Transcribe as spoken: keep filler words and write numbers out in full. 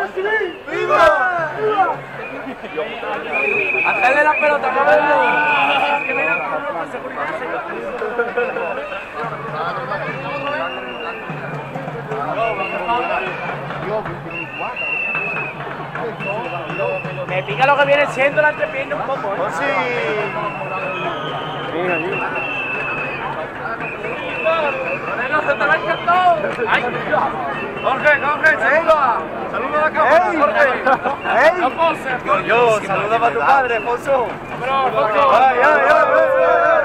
¡Viva! Hacerle la pelota, no me pica lo que viene siendo la entrepierna un poco, ¿eh? Sí. ¡No se te va a echar todo! ¡Ay! Jorge, Jorge, saluda. Saluda a la cámara, Jorge. ¡Ey! Yo, saluda a tu padre, Alfonso. ¡Pero, Alfonso! ¡Ay, ay, ay!